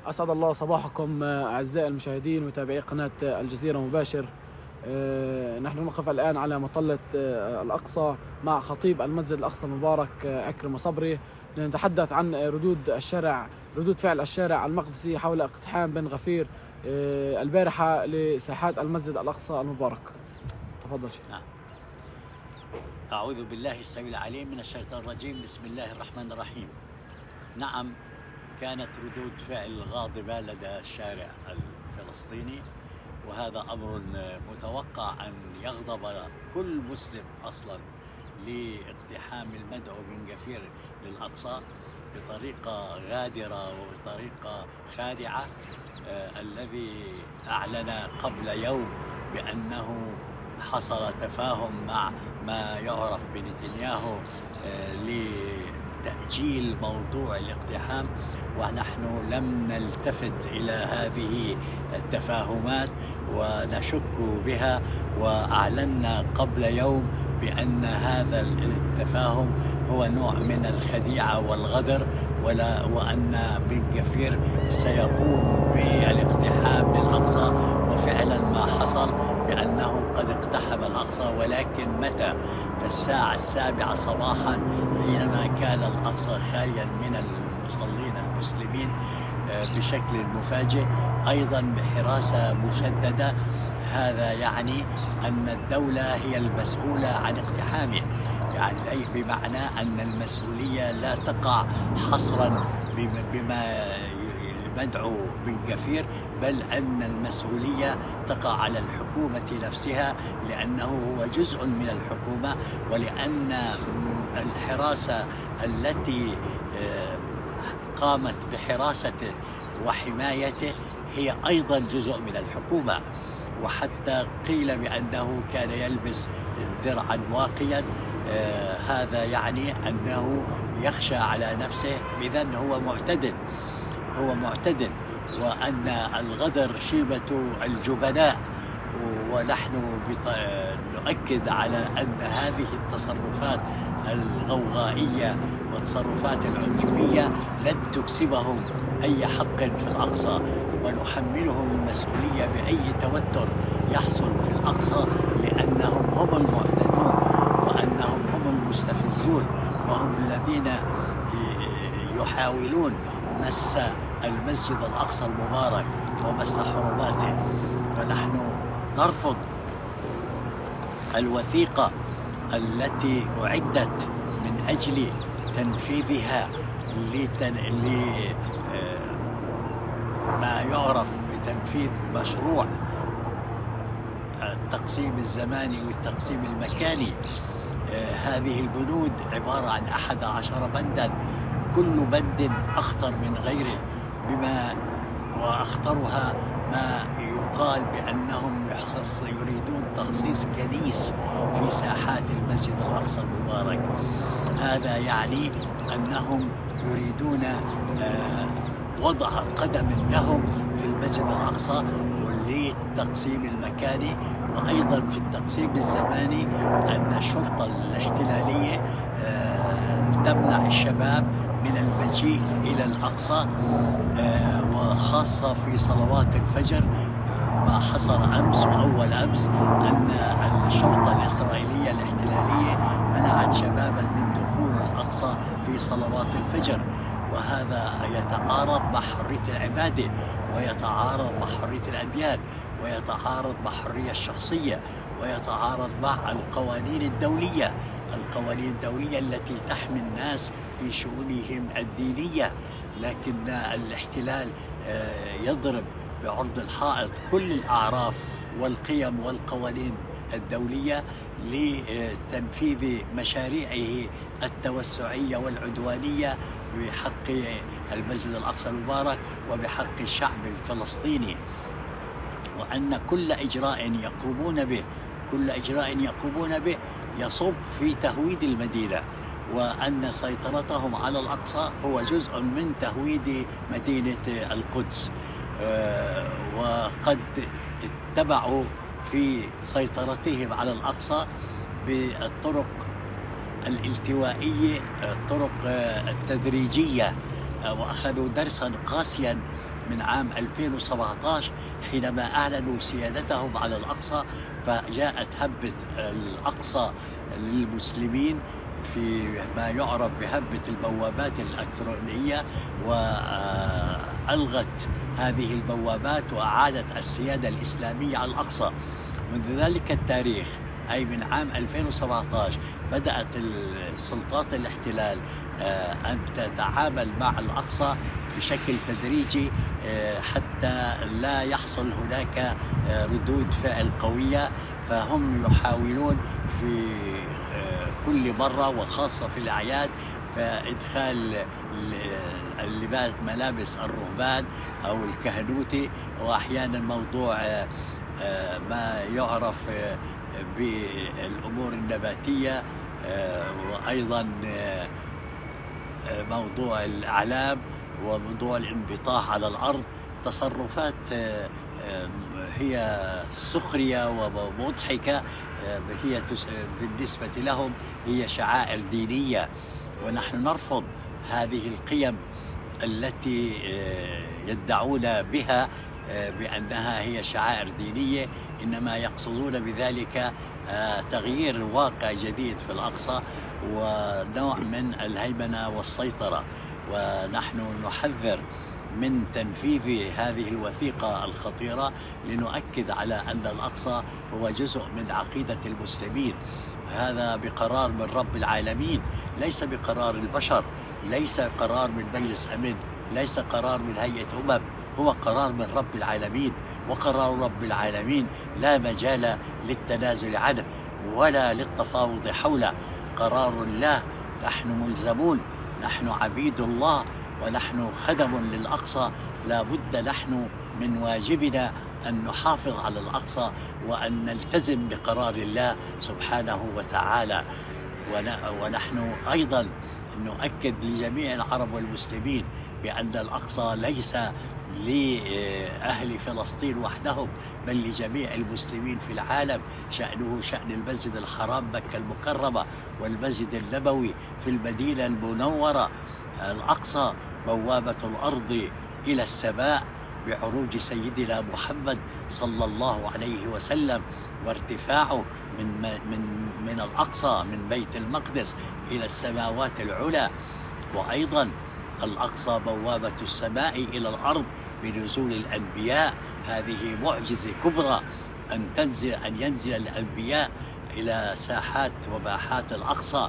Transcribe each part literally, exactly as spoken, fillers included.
أسعد الله صباحكم أعزائي المشاهدين ومتابعي قناة الجزيرة مباشر. آه، نحن نقف الآن على مطلة آه، الأقصى مع خطيب المسجد الأقصى المبارك آه، عكرمة صبري، لنتحدث عن ردود الشارع ردود فعل الشارع المقدسي حول اقتحام بن غفير آه، البارحة لساحات المسجد الأقصى المبارك. تفضل شيخ. نعم. أعوذ بالله السميع العليم من الشيطان الرجيم. بسم الله الرحمن الرحيم. نعم، كانت ردود فعل غاضبة لدى الشارع الفلسطيني، وهذا أمر متوقع أن يغضب كل مسلم أصلا لاقتحام المدعو بن غفير للأقصى بطريقة غادرة وبطريقة خادعة. آه الذي أعلن قبل يوم بأنه حصل تفاهم مع ما يعرف بنتنياهو آه لتأجيل موضوع الاقتحام، ونحن لم نلتفت إلى هذه التفاهمات ونشك بها، وأعلنا قبل يوم بأن هذا التفاهم هو نوع من الخديعة والغدر، ولا وأن بن غفير سيقوم بالاقتحام للأقصى. وفعلا ما حصل بأنه قد اقتحم الأقصى، ولكن متى؟ في الساعة السابعة صباحا، حينما كان الأقصى خاليا من المصلين المسلمين بشكل مفاجئ، أيضا بحراسة مشددة. هذا يعني أن الدولة هي المسؤولة عن اقتحامه، يعني أي بمعنى أن المسؤولية لا تقع حصرا بما مدعو بن غفير، بل أن المسؤولية تقع على الحكومة نفسها، لأنه هو جزء من الحكومة، ولأن الحراسة التي قامت بحراسته وحمايته هي أيضا جزء من الحكومة. وحتى قيل بأنه كان يلبس درعا واقيا، آه هذا يعني أنه يخشى على نفسه، إذن هو معتدل هو معتدل وأن الغدر شيبة الجبناء. ونحن نؤكد على أن هذه التصرفات الغوغائية والتصرفات العنجهية لن تكسبهم أي حق في الأقصى، ونحملهم المسؤولية بأي توتر يحصل في الأقصى، لأنهم هم المعتدون وأنهم هم المستفزون، وهم الذين يحاولون مس المسجد الأقصى المبارك ومس حرماته. فنحن نرفض الوثيقة التي أعدت من أجل تنفيذها لتن... لما يعرف بتنفيذ مشروع التقسيم الزماني والتقسيم المكاني. هذه البنود عبارة عن أحد عشر بندا، كل بند أخطر من غيره، بما وأخطرها ما يقال بأنهم يريدون تخصيص كنيس في ساحات المسجد الأقصى المبارك. هذا يعني أنهم يريدون وضع قدم لهم في المسجد الأقصى للتقسيم المكاني، وأيضا في التقسيم الزماني أن الشرطة الاحتلالية تمنع الشباب من المجيء إلى الأقصى، وخاصة في صلوات الفجر. ما حصل أمس وأول أمس أن الشرطة الإسرائيلية الاحتلالية منعت شبابا من دخول الأقصى في صلوات الفجر، وهذا يتعارض مع حرية العبادة، ويتعارض مع حرية الأديان، ويتعارض مع الحرية الشخصية، ويتعارض مع القوانين الدولية القوانين الدولية التي تحمي الناس في شؤونهم الدينية. لكن الاحتلال يضرب بعرض الحائط كل الأعراف والقيم والقوانين الدولية لتنفيذ مشاريعه التوسعية والعدوانية بحق المسجد الأقصى المبارك وبحق الشعب الفلسطيني، وأن كل إجراء يقومون به كل إجراء يقومون به يصب في تهويد المدينة، وأن سيطرتهم على الأقصى هو جزء من تهويد مدينة القدس. وقد اتبعوا في سيطرتهم على الأقصى بالطرق الالتوائية، الطرق التدريجية، وأخذوا درسا قاسيا من عام ألفين وسبعة عشر حينما أعلنوا سيادتهم على الأقصى، فجاءت هبة الأقصى للمسلمين في ما يعرف بهبة البوابات الإلكترونية، وألغت هذه البوابات وأعادت السيادة الإسلامية على الأقصى. منذ ذلك التاريخ أي من عام ألفين وسبعة عشر بدأت السلطات الاحتلال أن تتعامل مع الأقصى بشكل تدريجي حتى لا يحصل هناك ردود فعل قوية. فهم يحاولون في كل مرة وخاصة في الأعياد فإدخال اللباس ملابس الرهبان أو الكهنوتي، وأحيانا موضوع ما يعرف بالأمور النباتية، وأيضا موضوع الأعلام وموضوع الانبطاح على الأرض. تصرفات هي سخرية ومضحكة، هي بالنسبة لهم هي شعائر دينية، ونحن نرفض هذه القيم التي يدعون بها بأنها هي شعائر دينية. إنما يقصدون بذلك تغيير واقع جديد في الأقصى ونوع من الهيمنة والسيطرة، ونحن نحذر من تنفيذ هذه الوثيقة الخطيرة لنؤكد على أن الأقصى هو جزء من عقيدة المسلمين. هذا بقرار من رب العالمين، ليس بقرار البشر، ليس قرار من مجلس أمن، ليس قرار من هيئة أمم، هو قرار من رب العالمين، وقرار رب العالمين لا مجال للتنازل عنه ولا للتفاوض حوله. قرار الله، نحن ملزمون، نحن عبيد الله ونحن خدم للأقصى. لا بد نحن من واجبنا أن نحافظ على الأقصى وأن نلتزم بقرار الله سبحانه وتعالى. ونحن أيضا نؤكد لجميع العرب والمسلمين بأن الأقصى ليس لأهل فلسطين وحدهم بل لجميع المسلمين في العالم. شأنه شأن المسجد الحرام مكة المكرمة والمسجد النبوي في المدينة المنورة. الأقصى بوابة الأرض إلى السماء بعروج سيدنا محمد صلى الله عليه وسلم، وارتفاعه من من من الأقصى من بيت المقدس إلى السماوات العلى. وأيضا الأقصى بوابة السماء إلى الأرض بنزول الأنبياء. هذه معجزة كبرى أن تنزل أن ينزل الأنبياء إلى ساحات وباحات الأقصى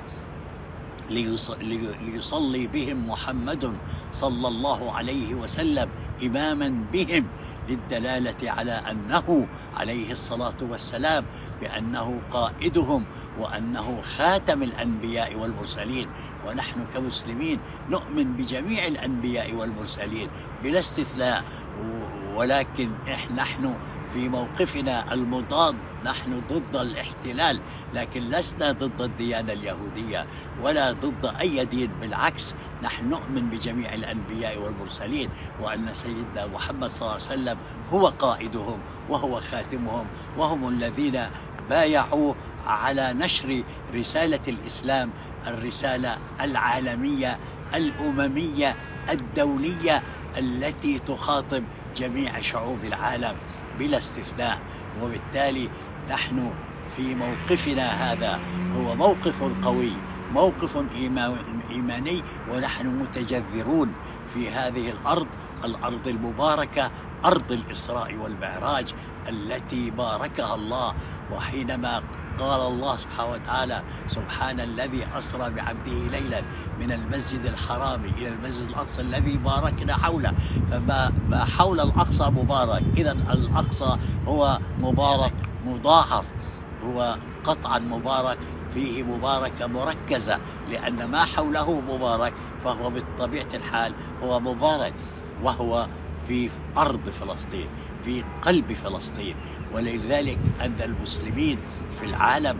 ليصلي بهم محمد صلى الله عليه وسلم إماما بهم، للدلالة على أنه عليه الصلاة والسلام بأنه قائدهم وأنه خاتم الأنبياء والمرسلين. ونحن كمسلمين نؤمن بجميع الأنبياء والمرسلين بلا استثناء، ولكن نحن في موقفنا المضاد، نحن ضد الاحتلال، لكن لسنا ضد الديانة اليهودية ولا ضد أي دين، بالعكس نحن نؤمن بجميع الأنبياء والمرسلين، وأن سيدنا محمد صلى الله عليه وسلم هو قائدهم وهو خاتمهم، وهم الذين بايعوا على نشر رسالة الإسلام، الرسالة العالمية الأممية الدولية التي تخاطب جميع شعوب العالم بلا استثناء. وبالتالي نحن في موقفنا هذا هو موقف قوي، موقف إيماني، ونحن متجذرون في هذه الأرض، الأرض المباركة، أرض الإسراء والمعراج التي باركها الله. وحينما قال الله سبحانه وتعالى: سبحان الذي أسرى بعبده ليلا من المسجد الحرام إلى المسجد الأقصى الذي باركنا حوله، فما ما حول الأقصى مبارك. إذا الأقصى هو مبارك مضاعف، هو قطعا مبارك، فيه مباركة مركزة، لأن ما حوله مبارك فهو بطبيعة الحال هو مبارك، وهو في أرض فلسطين، في قلب فلسطين. ولذلك أن المسلمين في العالم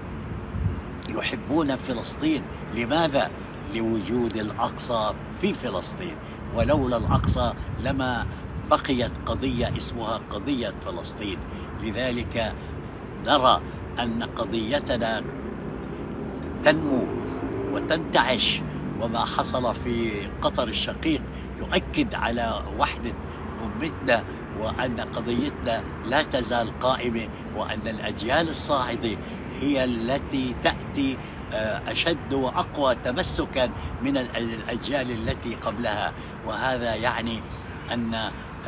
يحبون فلسطين. لماذا؟ لوجود الأقصى في فلسطين، ولولا الأقصى لما بقيت قضية اسمها قضية فلسطين. لذلك نرى أن قضيتنا تنمو وتنتعش، وما حصل في قطر الشقيق يؤكد على وحدة أمتنا وأن قضيتنا لا تزال قائمة، وأن الأجيال الصاعدة هي التي تأتي أشد وأقوى تمسكا من الأجيال التي قبلها. وهذا يعني أن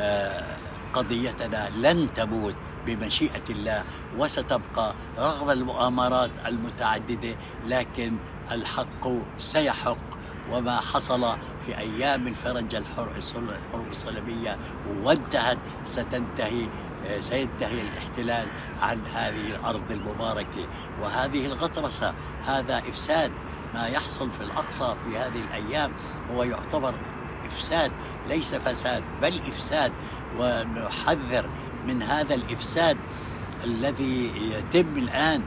قضيتنا لن تموت بمشيئة الله، وستبقى رغم المؤامرات المتعددة، لكن الحق سيحق. وما حصل في أيام الفرنجة الحروب الصليبية وانتهت ستنتهي سينتهي الاحتلال عن هذه الأرض المباركة. وهذه الغطرسة، هذا إفساد، ما يحصل في الأقصى في هذه الأيام هو يعتبر إفساد، ليس فساد بل إفساد. ونحذر من هذا الإفساد الذي يتم الآن،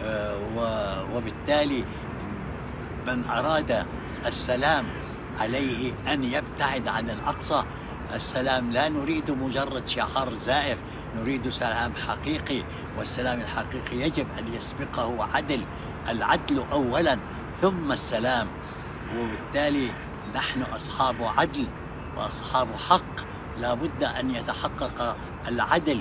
وبالتالي من أراد السلام عليه أن يبتعد عن الأقصى. السلام لا نريد مجرد شعار زائف، نريد سلام حقيقي، والسلام الحقيقي يجب أن يسبقه عدل، العدل أولا ثم السلام. وبالتالي نحن أصحاب عدل وأصحاب حق، لا بد أن يتحقق العدل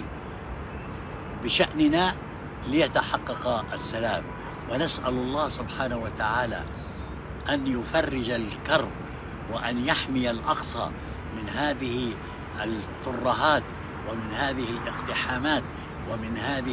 بشأننا ليتحقق السلام. ونسأل الله سبحانه وتعالى أن يفرج الكرب وأن يحمي الأقصى من هذه الترهات ومن هذه الاقتحامات ومن هذه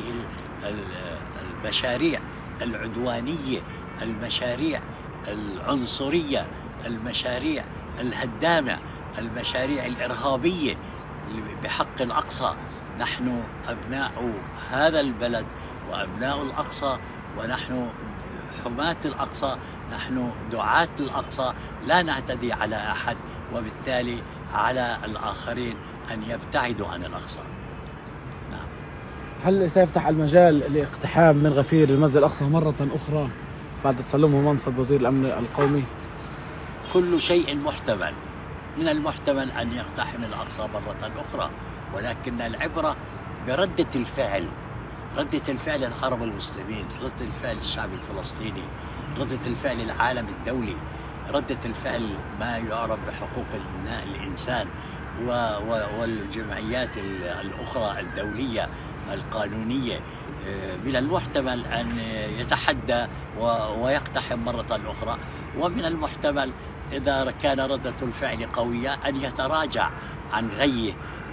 المشاريع العدوانية، المشاريع العنصرية، المشاريع الهدامة، المشاريع الإرهابية بحق الأقصى. نحن أبناء هذا البلد وأبناء الأقصى، ونحن حماة الأقصى، نحن دعاة الأقصى، لا نعتدي على أحد، وبالتالي على الآخرين أن يبتعدوا عن الأقصى. نعم. هل سيفتح المجال لاقتحام من غفير المسجد الأقصى مرة أخرى بعد تسلمه منصب وزير الأمن القومي؟ كل شيء محتمل، من المحتمل أن يقتحم الأقصى مرة أخرى، ولكن العبرة بردة الفعل، ردة الفعل العرب المسلمين، ردة الفعل الشعب الفلسطيني، ردة الفعل العالم الدولي، ردة الفعل ما يعرف بحقوق الإنسان والجمعيات الأخرى الدولية القانونية. من المحتمل أن يتحدى ويقتحم مرة أخرى، ومن المحتمل إذا كان ردة الفعل قوية أن يتراجع عن غيه،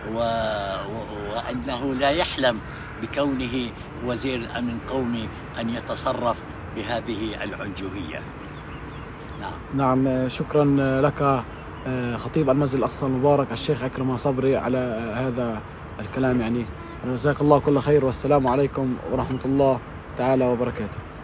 وأنه لا يحلم بكونه وزير الأمن القومي أن يتصرف بهذه العنجهية. نعم. نعم، شكرا لك خطيب المسجد الأقصى المبارك الشيخ عكرمة صبري على هذا الكلام، يعني جزاك الله كل خير، والسلام عليكم ورحمة الله تعالى وبركاته.